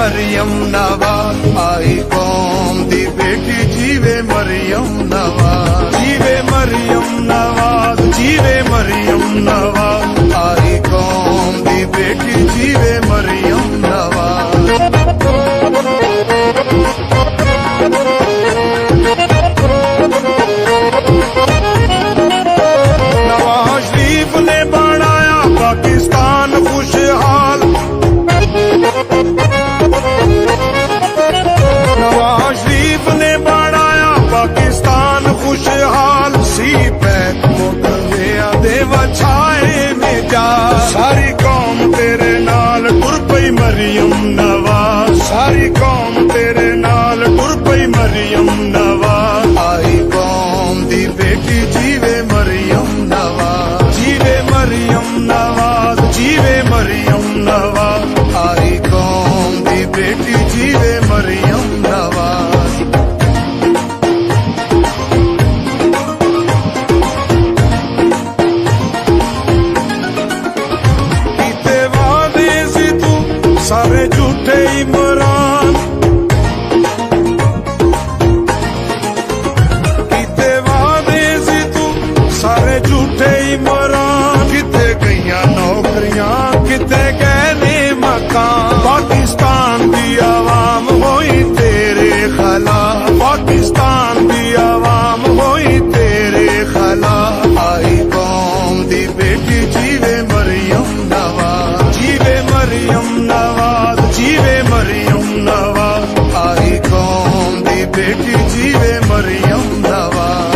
मरियम नवाज, आई कौम दी बेटी जीवे मरियम नवाज, जीवे मरियम नवाज, जीवे मरियम नवाज, आई कौम दी बेटी जीवे मरियम नवाज। नवाज शरीफ ने बनाया पाकिस्तान खुशहाल, नवाज शरीफ ने बनाया पाकिस्तान खुशहाल, सी पैक मोटरवे देवा छाए में जा, सारी कौम तेरे नाल टुर पई मरियम नवाज, सारी कौम तेरे नाल टुर पई मरियम नवाज, आई कौम दी बेटी जीवे मरियम नवाज, जीवे मरियम नवाज, जीवे मरियम नवाज, आई कौम दी बेटी जीवे मरियम नवाज। कीते वादे सी तू सारे झूठे इमरान, कीते वादे सी तू सारे झूठे इमरान, किते गईयां नौकरियां किते गए मकान, पाकिस्तान दी आवाम होई तेरे खिलाफ, पाकिस्तान दी आवाम होई तेरे खिलाफ, आई कौम दी बेटी जीवे मरियम नवाज, जीवे मरियम नवाज, जीवे मरियम नवाज, आई कौम दी बेटी जीवे मरियम नवाज।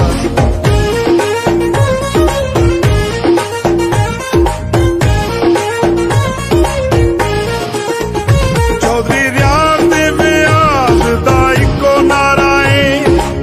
चौधरी रियाज दे व्यास दा इको नारा है,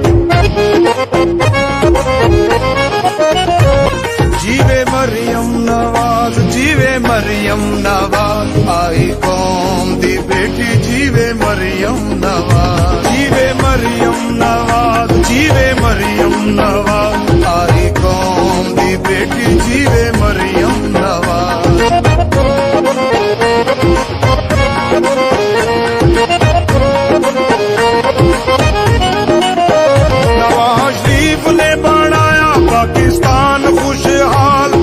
जीवे मरियम नवाज, जीवे मरियम नवाज, आई कौम दी बेटी जीवे मरियम नवाज, जीवे मरियम नवाज, जीवे मरियम नवाज, आई कौम दी बेटी जीवे मरियम नवाज। नवाज शरीफ ने बनाया पाकिस्तान खुशहाल,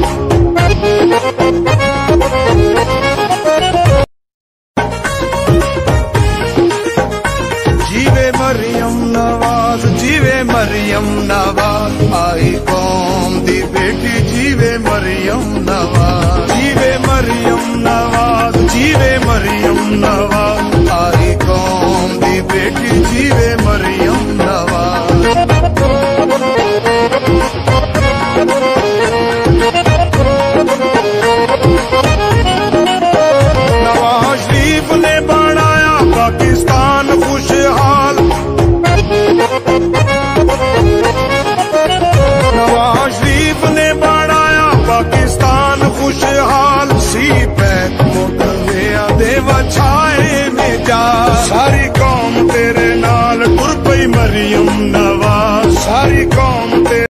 जीवे मरियम नवाज, जीवे मरियम नवाज, आई कौम दी बेटी जीवे मरियम नवाज, जीवे मरियम नवाज, जीवे मरियम नवाज, आई कौम दी बेटी जीवे मरियम